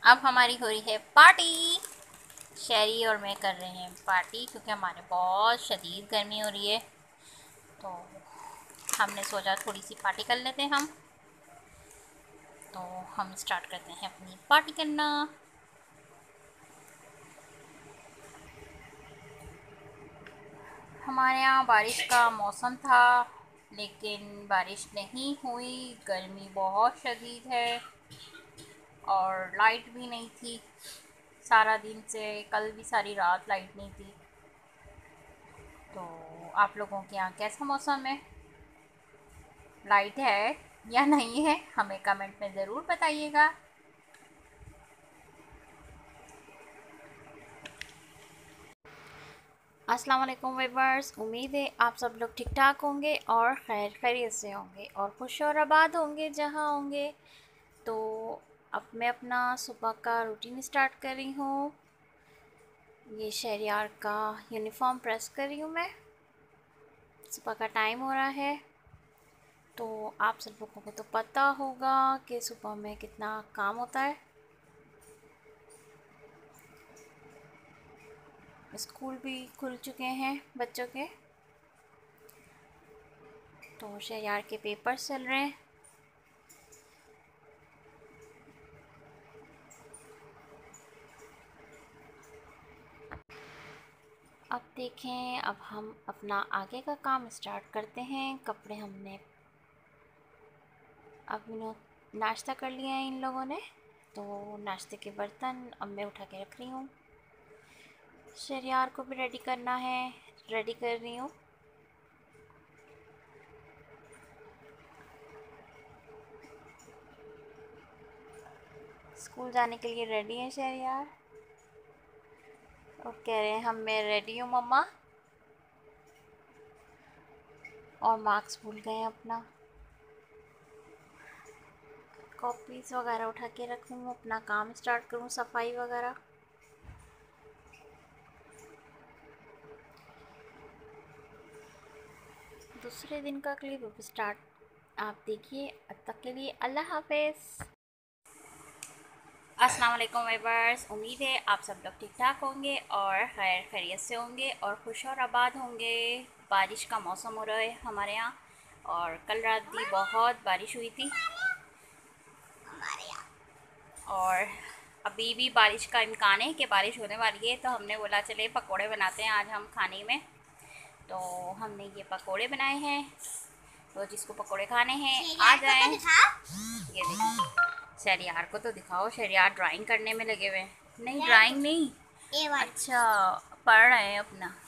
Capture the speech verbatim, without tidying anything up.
अब हमारी हो रही है पार्टी। शहरी और मैं कर रहे हैं पार्टी क्योंकि हमारे बहुत शदीद गर्मी हो रही है। तो हमने सोचा थोड़ी सी पार्टी कर लेते हैं हम। तो हम स्टार्ट करते हैं अपनी पार्टी करना। हमारे यहाँ बारिश का मौसम था लेकिन बारिश नहीं हुई। गर्मी बहुत शदीद है और लाइट भी नहीं थी सारा दिन से। कल भी सारी रात लाइट नहीं थी। तो आप लोगों के यहाँ कैसा मौसम है? लाइट है या नहीं है हमें कमेंट में ज़रूर बताइएगा। अस्सलाम वालेकुम व्यूअर्स, उम्मीद है आप सब लोग ठीक ठाक होंगे और खैर खैरियत से होंगे और खुश और आबाद होंगे जहाँ होंगे। तो अब मैं अपना सुबह का रूटीन स्टार्ट कर रही हूँ। ये शहरियार का यूनिफॉर्म प्रेस कर रही हूँ मैं। सुबह का टाइम हो रहा है तो आप सब लोगों को तो पता होगा कि सुबह में कितना काम होता है। स्कूल भी खुल चुके हैं बच्चों के, तो शहरियार के पेपर्स चल रहे हैं। अब देखें, अब हम अपना आगे का काम स्टार्ट करते हैं। कपड़े हमने अब इन्हों नाश्ता कर लिया है इन लोगों ने, तो नाश्ते के बर्तन अब मैं उठा के रख रही हूँ। शहरियार को भी रेडी करना है, रेडी कर रही हूँ। स्कूल जाने के लिए रेडी है शहरियार और कह रहे हैं हम मैं रेडी हूँ मम्मा, और मार्क्स भूल गए हैं अपना। कॉपीज़ वगैरह उठा के रखूँ, अपना काम स्टार्ट करूँ, सफाई वगैरह। दूसरे दिन का क्लिप अब स्टार्ट आप देखिए। अब तक के लिए अल्लाह हाफिज़। अस्सलाम वालेकुम व्यूअर्स, उम्मीद है आप सब लोग ठीक ठाक होंगे और खैर खैरियत से होंगे और खुश और आबाद होंगे। बारिश का मौसम हो रहा है हमारे यहाँ और कल रात भी बहुत बारिश हुई थी और अभी भी बारिश का इम्कान है कि बारिश होने वाली है। तो हमने बोला चले पकोड़े बनाते हैं आज हम खाने में। तो हमने ये पकोड़े बनाए हैं, तो जिसको पकोड़े खाने हैं आ जाएं। ये देखिए, शहरियार को तो दिखाओ, शहरियार ड्राइंग करने में लगे हुए हैं। नहीं ड्राइंग नहीं, अच्छा पढ़ रहे हैं अपना।